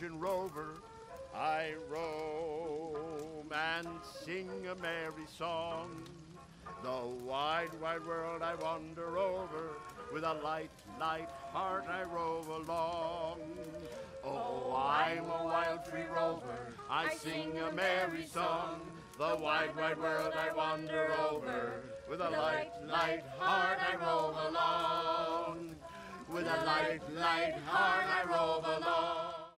Virgin rover. I roam and sing a merry song. The wide, wide world I wander over. With a light, light heart I rove along. Oh, I'm a wild free rover. I sing a merry song. The wide, wide world I wander over. With a light, light heart I rove along. With a light, light heart I rove along.